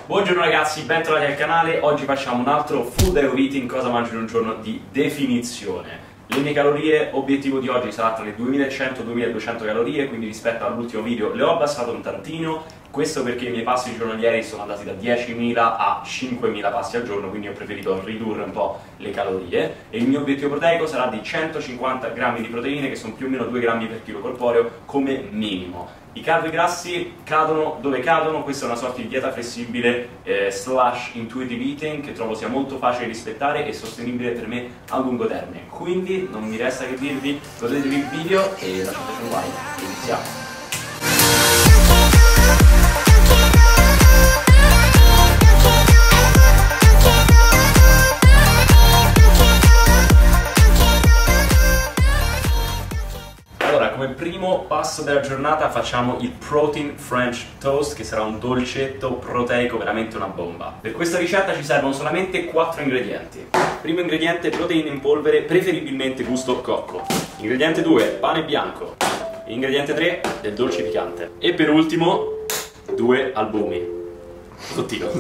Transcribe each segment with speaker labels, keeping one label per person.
Speaker 1: Buongiorno ragazzi, bentornati al canale. Oggi facciamo un altro full day of eating, cosa mangio in un giorno di definizione. Le mie calorie, obiettivo di oggi sarà tra le 2100-2200 calorie, quindi rispetto all'ultimo video le ho abbassato un tantino. Questo perché i miei passi giornalieri sono andati da 10.000 a 5.000 passi al giorno, quindi ho preferito ridurre un po' le calorie. E il mio obiettivo proteico sarà di 150 grammi di proteine, che sono più o meno 2 grammi per chilo corporeo come minimo. I carboidrati cadono dove cadono, questa è una sorta di dieta flessibile slash intuitive eating che trovo sia molto facile di rispettare e sostenibile per me a lungo termine. Quindi non mi resta che dirvi, godetevi il video e lasciateci un like e iniziamo. Come primo passo della giornata facciamo il Protein French Toast, che sarà un dolcetto proteico veramente una bomba. Per questa ricetta ci servono solamente 4 ingredienti. Primo ingrediente, proteine in polvere, preferibilmente gusto cocco. Ingrediente 2, pane bianco. Ingrediente 3, del dolce piccante. E per ultimo, 2 albumi. Oddio.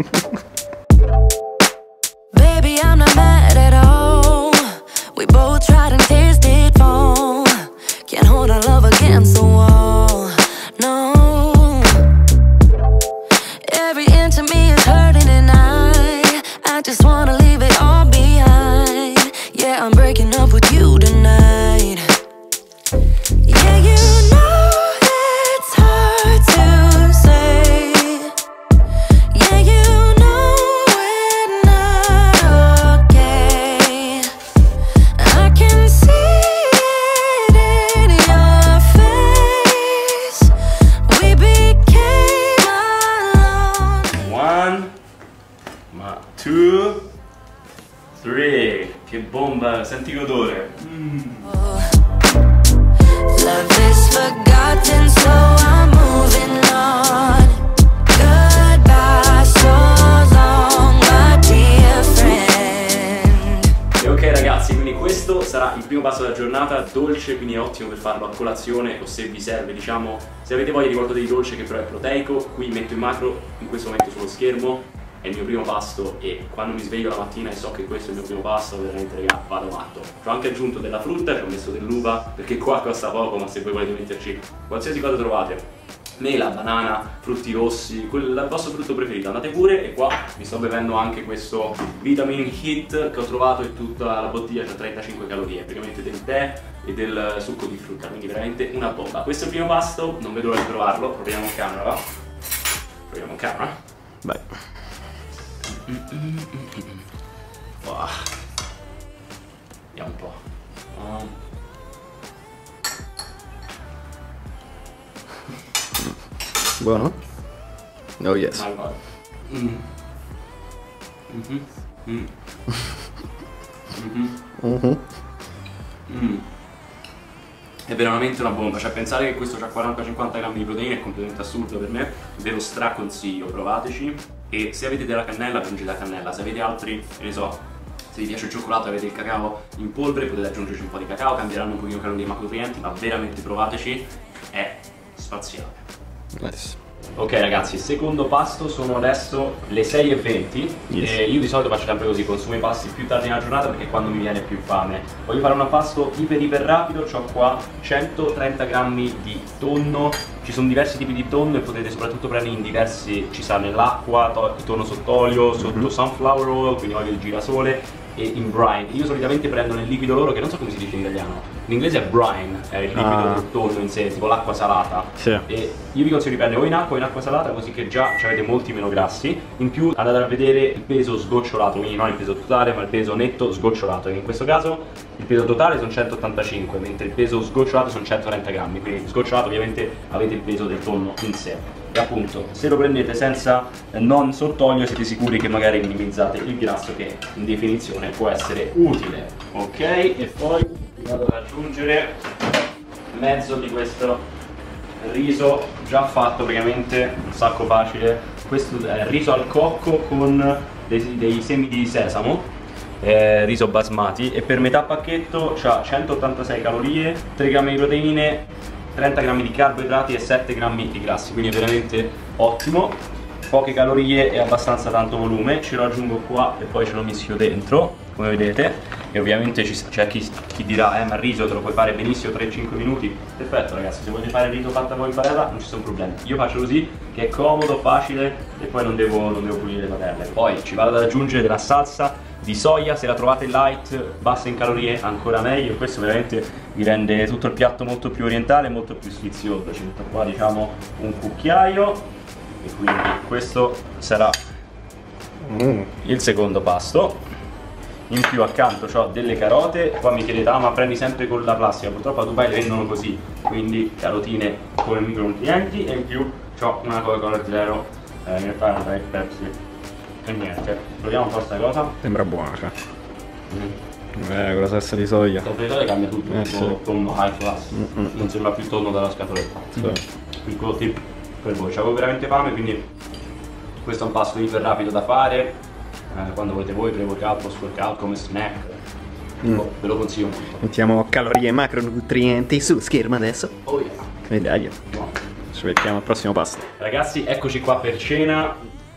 Speaker 2: Baby, I'm not mad at all. We both tried and tasted wrong. Can't hold our love against the wall, no. Every inch of me is hurting and I just wanna leave it all behind. Yeah, I'm breaking up with you tonight. Yeah, you know it's hard to say. Yeah, you know we're not okay. I can see
Speaker 1: Two, three. Che bomba, senti l'odore.
Speaker 2: Love is forgotten, so I'm moving on. Goodbye, so long, my dear friend.
Speaker 1: E ok ragazzi, quindi questo sarà il primo passo della giornata, dolce, quindi è ottimo per farlo a colazione o se vi serve, diciamo, se avete voglia di qualcosa di dolce che però è proteico. Qui metto in macro in questo momento sullo schermo. È il mio primo pasto e quando mi sveglio la mattina e so che questo è il mio primo pasto, veramente raga, vado matto. Ci ho anche aggiunto della frutta, ci ho messo dell'uva, perché qua costa poco, ma se voi volete metterci qualsiasi cosa trovate, mela, banana, frutti rossi, il vostro frutto preferito, andate pure. E qua mi sto bevendo anche questo Vitamin Hit che ho trovato, e tutta la bottiglia c'ha 35 calorie, praticamente del tè e del succo di frutta, quindi veramente una bomba. Questo è il primo pasto, non vedo l'ora di provarlo, proviamo in camera, va? Proviamo in camera?
Speaker 3: Vai.
Speaker 1: Wow. Vediamo un po'.
Speaker 3: Buono? Oh yes.
Speaker 1: È veramente una bomba, cioè pensare che questo ha 40-50 grammi di proteine è completamente assurdo per me, ve lo straconsiglio, provateci. E se avete della cannella, aggiungete la cannella, se avete altri, ne so, se vi piace il cioccolato e avete il cacao in polvere, potete aggiungerci un po' di cacao, cambieranno un pochino calorie e macronutrienti, ma veramente provateci, è spaziale.
Speaker 3: Nice.
Speaker 1: Ok ragazzi, secondo pasto, sono adesso le 6:20.
Speaker 3: Yes.
Speaker 1: E io di solito faccio sempre così, consumo i pasti più tardi nella giornata perché è quando mi viene più fame. Voglio fare un pasto iper rapido, ho qua 130 grammi di tonno. Ci sono diversi tipi di tonno e potete soprattutto prendere in diversi, ci sta nell'acqua, tonno sott'olio, sotto sunflower oil, quindi olio di girasole, e in brine. Io solitamente prendo nel liquido loro, che non so come si dice in italiano. In inglese è brine, è il liquido del tonno in sé, tipo l'acqua salata.
Speaker 3: Sì.
Speaker 1: E io vi consiglio di prendere o in acqua o in acqua salata, così che già avete molti meno grassi. In più andate a vedere il peso sgocciolato, quindi non il peso totale ma il peso netto sgocciolato, che in questo caso il peso totale sono 185, mentre il peso sgocciolato sono 130 grammi, quindi sgocciolato ovviamente avete il peso del tonno in sé. E appunto, se lo prendete senza non sott'olio siete sicuri che magari minimizzate il grasso, che in definizione può essere utile. Ok, e poi vado ad aggiungere mezzo di questo riso già fatto, praticamente un sacco facile. Questo è riso al cocco con dei semi di sesamo, riso basmati, e per metà pacchetto c'ha 186 calorie, 3 grammi di proteine, 30 grammi di carboidrati e 7 grammi di grassi, quindi è veramente ottimo. poche calorie e abbastanza tanto volume. Ce lo aggiungo qua e poi ce lo mischio dentro, come vedete. E ovviamente c'è chi dirà ma il riso te lo puoi fare benissimo 3-5 minuti. Perfetto ragazzi, se volete fare il riso fatta voi in padella non ci sono problemi. Io faccio così, che è comodo, facile e poi non devo pulire le padelle. Poi ci vado ad aggiungere della salsa di soia, se la trovate light, bassa in calorie, ancora meglio. Questo veramente vi rende tutto il piatto molto più orientale, molto più sfizioso. Ci metto qua diciamo un cucchiaio e quindi questo sarà il secondo pasto. In più accanto ho delle carote. Qua mi chiedete ma prendi sempre con la plastica, purtroppo a Dubai le vendono così, quindi carotine come micronutrienti. E in più ho una Coca-Cola zero, Pepsi e niente. Proviamo un po' sta cosa.
Speaker 3: Sembra buona, cioè. Con la salsa di soia.
Speaker 1: La verità cambia tutto, tipo tonno high class. Non sembra più tonno dalla scatoletta. Piccolo tip per voi. C'avevo veramente fame, quindi questo è un pasto iper rapido da fare. Quando volete voi, pre-workout, post-workout, come snack. Ve lo consiglio molto.
Speaker 3: Mettiamo calorie e macronutrienti su schermo adesso.
Speaker 1: Oh yeah.
Speaker 3: E dai, ci vediamo al prossimo pasto.
Speaker 1: Ragazzi, eccoci qua per cena.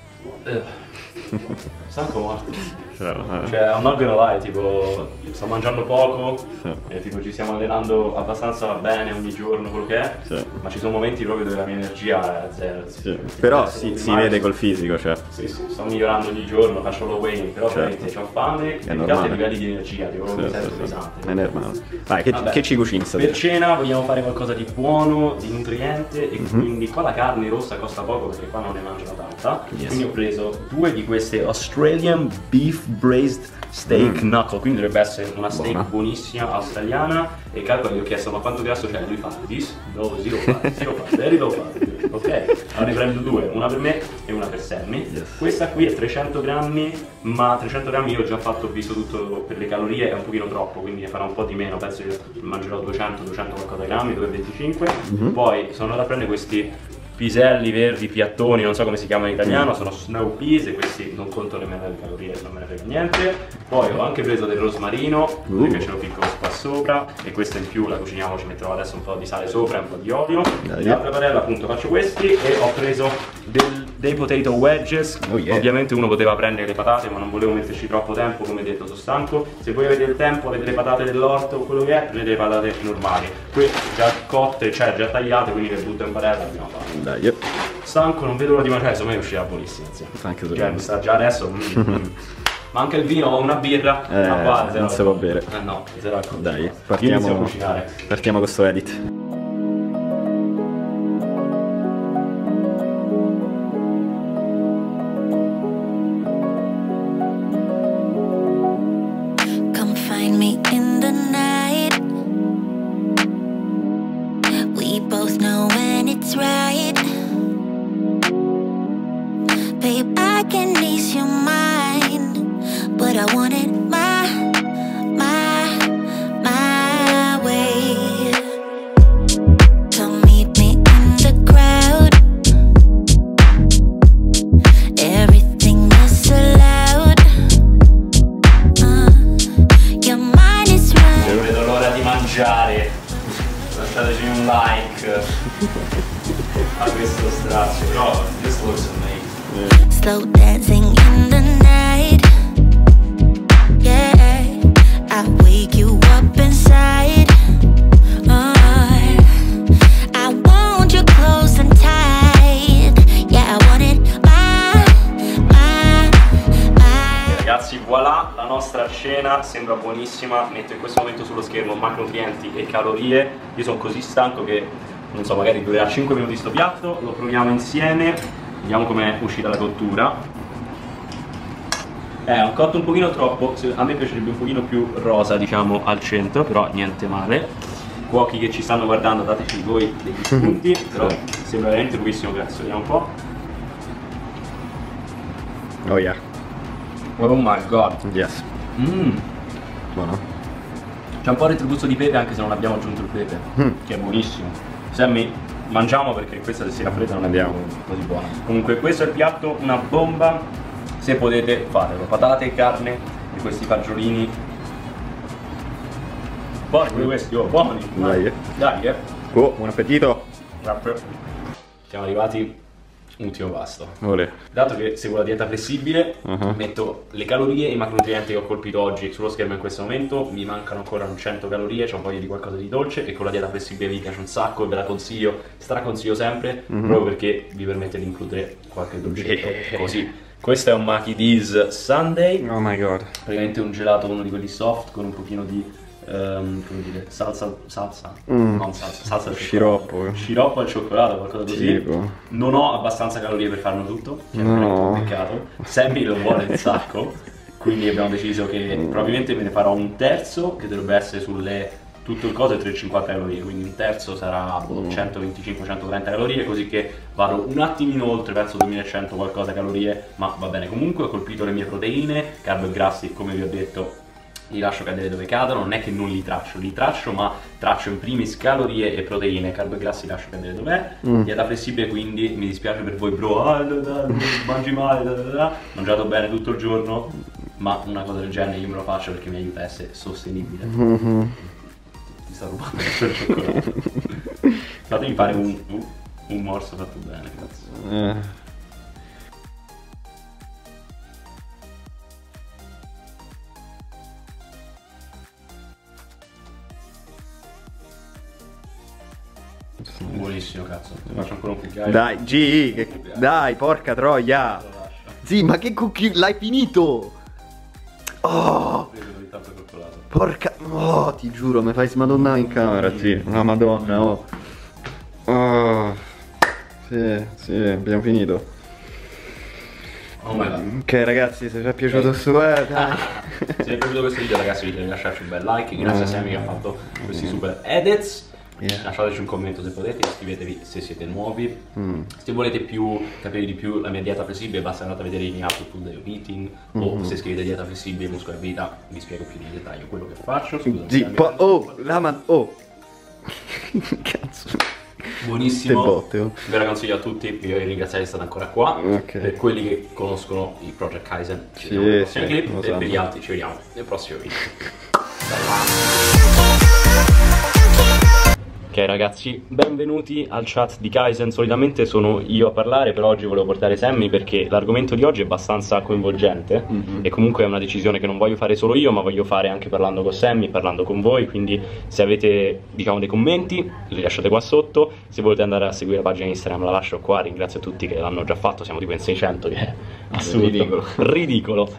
Speaker 1: Stanco morto. Cioè, I'm not gonna lie, tipo, sto mangiando poco e tipo ci stiamo allenando abbastanza bene ogni giorno, quello che è, ma ci sono momenti proprio dove la mia energia è zero.
Speaker 3: Però si vede col fisico, cioè.
Speaker 1: Sì, sto migliorando ogni giorno, faccio low weight, però veramente ho fame e più altri livelli di energia, tipo mi sento pesante.
Speaker 3: È normale. Vai, che ci cucini stasera?
Speaker 1: Per cena vogliamo fare qualcosa di buono, di nutriente e quindi qua la carne rossa costa poco perché qua non ne mangiano tanta. Quindi ho preso 2 di queste Australian Beef Braised Steak Knuckle, quindi dovrebbe essere una steak buonissima australiana. E calcola, gli ho chiesto ma quanto grasso c'è? Lui fa this? No, zero fat, very low fat. Ok, allora ne prendo 2, una per me e una per Sammy. Questa qui è 300 grammi, ma 300 grammi io ho già fatto, visto tutto per le calorie, è un pochino troppo, quindi ne farò un po' di meno, penso che mangerò 200 qualcosa grammi, 225. Poi sono andato a prendere questi piselli verdi, piattoni, non so come si chiamano in italiano, sono snow peas e questi non conto nemmeno le calorie, non me ne frega niente. Poi ho anche preso del rosmarino, perché ce lo picco qua sopra e questo in più la cuciniamo, ci metterò adesso un po' di sale sopra e un po' di olio. Nell'altra padella appunto faccio questi e ho preso dei potato wedges. Ovviamente uno poteva prendere le patate ma non volevo metterci troppo tempo, come detto sono stanco. Se voi avete il tempo, avete le patate dell'orto o quello che è, prendete le patate normali. Queste già cotte, cioè già tagliate, quindi le butto in padella e abbiamo fatto.
Speaker 3: Dai,
Speaker 1: Stanco, non vedo l'ora di mangiare, secondo me uscirà buonissima.
Speaker 3: Anche
Speaker 1: cioè, mi sta già adesso. Ma anche il vino, ho una birra.
Speaker 3: Non si può bere.
Speaker 1: No, zero alcol.
Speaker 3: Dai,
Speaker 1: inizio a cucinare.
Speaker 3: Partiamo con sto edit.
Speaker 2: Come find me in the night. We both know when it's right. Babe, I can ease your mind, but I want it my way. So meet me in the crowd. Everything is allowed. Your mind is right.
Speaker 1: Non vedo l'ora di mangiare. Lasciateci un like a questo strazio. Però this looks amazing.
Speaker 2: Slow dancing in the night. Yeah, I wake you up inside. I want you close and tight. Yeah, I want it my.
Speaker 1: Ragazzi, voilà, la nostra cena sembra buonissima. Metto in questo momento sullo schermo macronutrienti e calorie. Io sono così stanco che non so, magari durerà 5 minuti sto piatto. Lo proviamo insieme. Vediamo com'è uscita la cottura. Ho cotto un pochino troppo, a me piacerebbe un pochino più rosa, diciamo, al centro, però niente male. Cuochi che ci stanno guardando, dateci voi degli spunti, però sembra veramente pochissimo grasso. Vediamo un po'.
Speaker 3: Oh yeah.
Speaker 1: Oh my god.
Speaker 3: Yes. Buono.
Speaker 1: C'è un po' il retroguzzo di pepe anche se non abbiamo aggiunto il pepe, che è buonissimo. Sammy, mangiamo perché questa se si raffredda non è così buona. Comunque questo è il piatto, una bomba, se potete fatelo. Patate, carne e questi fagiolini. Buoni pure questi, buoni.
Speaker 3: Dai.
Speaker 1: Dai,
Speaker 3: buon appetito.
Speaker 1: Siamo arrivati ultimo pasto.
Speaker 3: Olè.
Speaker 1: Dato che seguo la dieta flessibile, metto le calorie e i macronutrienti che ho colpito oggi sullo schermo in questo momento. Mi mancano ancora un 100 calorie, c'ho voglia di qualcosa di dolce e con la dieta flessibile mi piace un sacco e ve la consiglio, straconsiglio sempre, proprio perché vi permette di includere qualche dolcetto così. Questo è un Maki D's Sundae.
Speaker 3: Oh my god.
Speaker 1: Praticamente un gelato, uno di quelli soft con un pochino di come dire, salsa non salsa al
Speaker 3: Sciroppo.
Speaker 1: Sciroppo al cioccolato, qualcosa così.
Speaker 3: Tipo.
Speaker 1: Non ho abbastanza calorie per farlo tutto, che
Speaker 3: No.
Speaker 1: è un peccato. Sammy lo vuole un sacco, quindi abbiamo deciso che probabilmente me ne farò un terzo, che dovrebbe essere sulle tutto il coso è 350 calorie, quindi un terzo sarà 125-130 calorie, così che vado un attimino oltre, penso 2100 qualcosa calorie, ma va bene. Comunque ho colpito le mie proteine, carbo e grassi, come vi ho detto li lascio cadere dove cadono, non è che non li traccio, ma traccio in primis calorie e proteine, carbo e grassi lascio cadere dov'è. Dieta flessibile, quindi mi dispiace per voi bro, mangi male, mangiato bene tutto il giorno, ma una cosa del genere io me lo faccio perché mi aiuta a essere sostenibile. Mi sta rubando il cioccolato. Fatemi fare un morso fatto bene, grazie. Buonissimo, cazzo. Ti faccio ancora un cucchiaio.
Speaker 3: Dai, G, dai, porca troia. Sì, ma che cucchiaio? L'hai finito? Oh, porca... Oh, ti giuro, mi fai smadonnare in camera, sì. Una madonna, oh. Oh. Sì, abbiamo finito.
Speaker 1: Oh my God.
Speaker 3: Ok ragazzi, se vi è piaciuto sto dai.
Speaker 1: Se vi è piaciuto questo video ragazzi vi devi lasciarci un bel like. Grazie a Sammy che ha fatto questi super edits. Lasciateci un commento se potete, iscrivetevi se siete nuovi. Se volete capire di più la mia dieta flessibile basta andare a vedere i miei altri food that I'm eating, o se scrivete dieta flessibile muscolo e vita vi spiego più in dettaglio quello che faccio. Cazzo.
Speaker 3: Ste
Speaker 1: Buonissimo,
Speaker 3: botte, oh.
Speaker 1: ve la consiglio a tutti, vi voglio ringraziare di stare ancora qua. Per quelli che conoscono il Project Kaizen ci vediamo nel prossimo clip e per gli altri ci vediamo nel prossimo video. Ok ragazzi, benvenuti al chat di Kaizen. Solitamente sono io a parlare, però oggi volevo portare Sammy perché l'argomento di oggi è abbastanza coinvolgente e comunque è una decisione che non voglio fare solo io, ma voglio fare anche parlando con Sammy, parlando con voi. Quindi se avete diciamo dei commenti li lasciate qua sotto, se volete andare a seguire la pagina Instagram la lascio qua. Ringrazio a tutti che l'hanno già fatto, siamo tipo in 600, che è assurdo, ridicolo.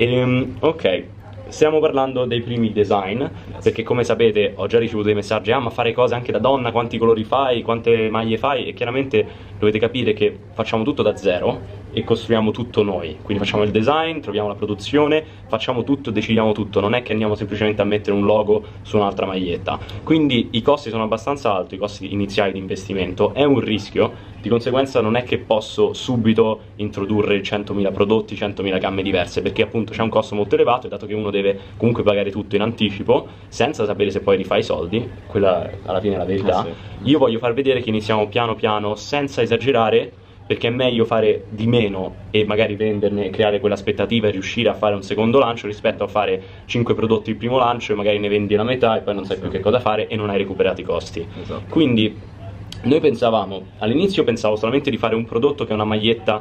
Speaker 1: Ok, stiamo parlando dei primi design, perché come sapete ho già ricevuto dei messaggi: ah, ma fare cose anche da donna, quanti colori fai, quante maglie fai? E chiaramente dovete capire che facciamo tutto da zero e costruiamo tutto noi, quindi facciamo il design, troviamo la produzione, facciamo tutto, decidiamo tutto, non è che andiamo semplicemente a mettere un logo su un'altra maglietta. Quindi i costi sono abbastanza alti, i costi iniziali di investimento, è un rischio, di conseguenza non è che posso subito introdurre 100.000 prodotti, 100.000 gamme diverse, perché appunto c'è un costo molto elevato e dato che uno deve comunque pagare tutto in anticipo senza sapere se poi rifà i soldi, quella alla fine è la verità. Io voglio far vedere che iniziamo piano piano senza esagerare, perché è meglio fare di meno e magari venderne, creare quell'aspettativa e riuscire a fare un secondo lancio rispetto a fare 5 prodotti il primo lancio e magari ne vendi la metà e poi non sai più che cosa fare e non hai recuperato i costi. Quindi noi all'inizio pensavo solamente di fare un prodotto che è una maglietta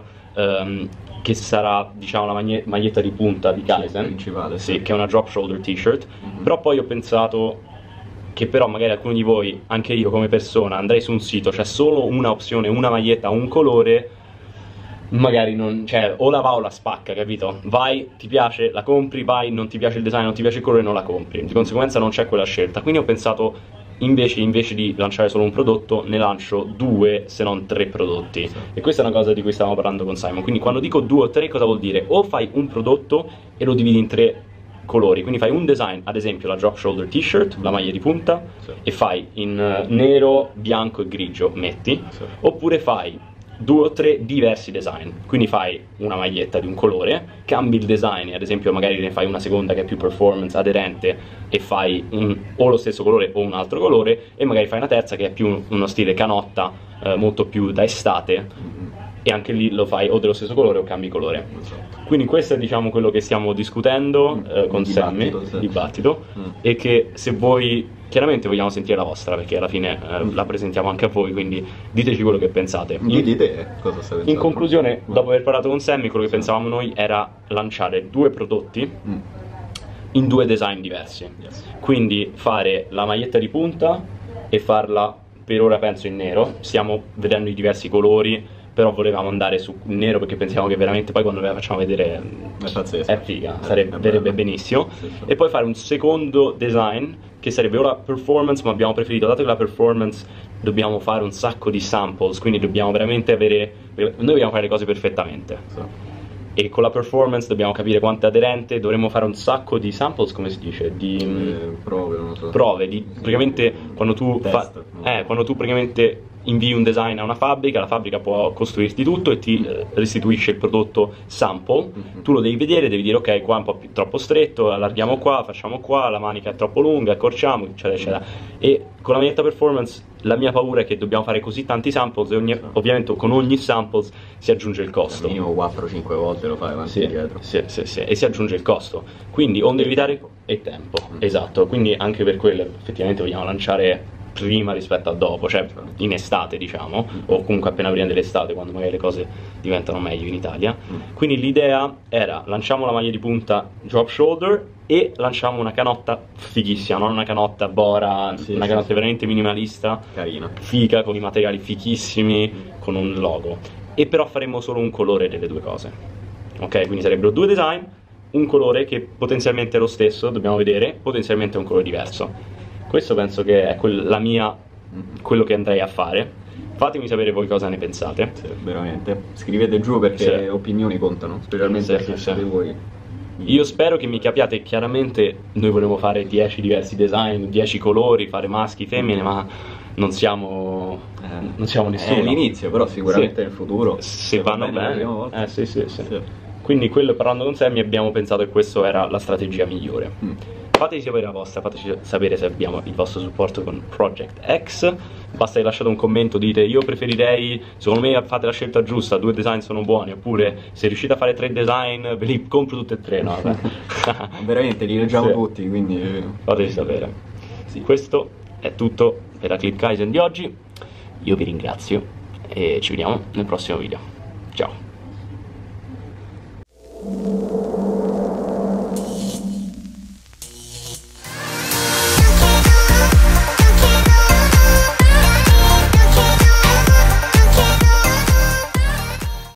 Speaker 1: che sarà diciamo la maglietta di punta di Kaizen, principale, che è una drop shoulder t-shirt, però poi ho pensato che però magari alcuni di voi, anche io come persona, andrei su un sito, c'è solo una opzione, una maglietta, un colore, magari non, cioè o la va o la spacca, capito? Vai, ti piace, la compri, vai, non ti piace il design, non ti piace il colore, non la compri, di conseguenza non c'è quella scelta. Quindi ho pensato invece di lanciare solo un prodotto ne lancio 2 se non 3 prodotti, e questa è una cosa di cui stavamo parlando con Simon. Quindi quando dico 2 o 3 cosa vuol dire? O fai un prodotto e lo dividi in 3 colori, quindi fai un design, ad esempio la drop shoulder t-shirt, la maglia di punta, e fai in nero, bianco e grigio, metti, oppure fai 2 o 3 diversi design, quindi fai una maglietta di un colore, cambi il design, ad esempio magari ne fai una seconda che è più performance, aderente, e fai o lo stesso colore o un altro colore, e magari fai una terza che è più uno stile canotta, molto più da estate, e anche lì lo fai o dello stesso colore o cambi colore. Quindi questo è diciamo quello che stiamo discutendo con Sammy, dibattito, e che se voi chiaramente vogliamo sentire la vostra, perché alla fine la presentiamo anche a voi, quindi diteci quello che pensate.
Speaker 3: Dite cosa stai pensando.
Speaker 1: In conclusione, dopo aver parlato con Sammy, quello che pensavamo noi era lanciare 2 prodotti in 2 design diversi. Quindi fare la maglietta di punta e farla, per ora penso, in nero. Stiamo vedendo i diversi colori, però volevamo andare su nero perché pensiamo che veramente poi quando ve la facciamo vedere è figa, verrebbe benissimo. E poi fare un secondo design che sarebbe ora performance, ma abbiamo preferito, dato che la performance dobbiamo fare un sacco di samples, quindi dobbiamo veramente avere, noi dobbiamo fare le cose perfettamente. E con la performance dobbiamo capire quanto è aderente, dovremmo fare un sacco di samples, come si dice? Di
Speaker 3: prove, non so.
Speaker 1: Prove, di praticamente quando tu quando tu praticamente invii un design a una fabbrica, la fabbrica può costruirti tutto e ti restituisce il prodotto sample. Tu lo devi vedere, devi dire ok, qua è un po' più, troppo stretto, allarghiamo qua, facciamo qua, la manica è troppo lunga, accorciamo, eccetera eccetera. E con la maglietta performance la mia paura è che dobbiamo fare così tanti samples e ovviamente con ogni samples si aggiunge il costo.
Speaker 3: Minimo 4-5 volte lo fai avanti e indietro.
Speaker 1: Sì, e si aggiunge il costo. Quindi onde evitare e tempo. Esatto, quindi anche per quello effettivamente vogliamo lanciare prima rispetto a dopo, cioè in estate diciamo, o comunque appena prima dell'estate, quando magari le cose diventano meglio in Italia. Quindi l'idea era: lanciamo la maglia di punta drop shoulder e lanciamo una canotta fighissima, non una canotta Bora, una canotta veramente minimalista,
Speaker 3: carina,
Speaker 1: figa, con i materiali fighissimi, con un logo. E però faremo solo un colore delle 2 cose, ok? Quindi sarebbero 2 design, un colore che potenzialmente è lo stesso, dobbiamo vedere, potenzialmente un colore diverso. Questo penso che è quello che andrei a fare. Fatemi sapere voi cosa ne pensate.
Speaker 3: Veramente. Scrivete giù perché opinioni contano, specialmente se siete voi.
Speaker 1: Io spero che mi capiate. Chiaramente noi volevo fare 10 diversi design, 10 colori, fare maschi, femmine, ma non siamo nessuno.
Speaker 3: È l'inizio, però sicuramente nel futuro,
Speaker 1: se vanno bene. Sì. Quindi quello, parlando con Sammy, abbiamo pensato che questa era la strategia migliore. Fateci sapere la vostra, fateci sapere se abbiamo il vostro supporto con Project X. Basta che lasciate un commento, dite io preferirei, secondo me fate la scelta giusta, 2 design sono buoni, oppure se riuscite a fare 3 design ve li compro tutti e 3, no?
Speaker 3: Veramente li leggiamo tutti, quindi
Speaker 1: fateci sapere. Questo è tutto per la Clip Kaizen di oggi. Io vi ringrazio e ci vediamo nel prossimo video. Ciao.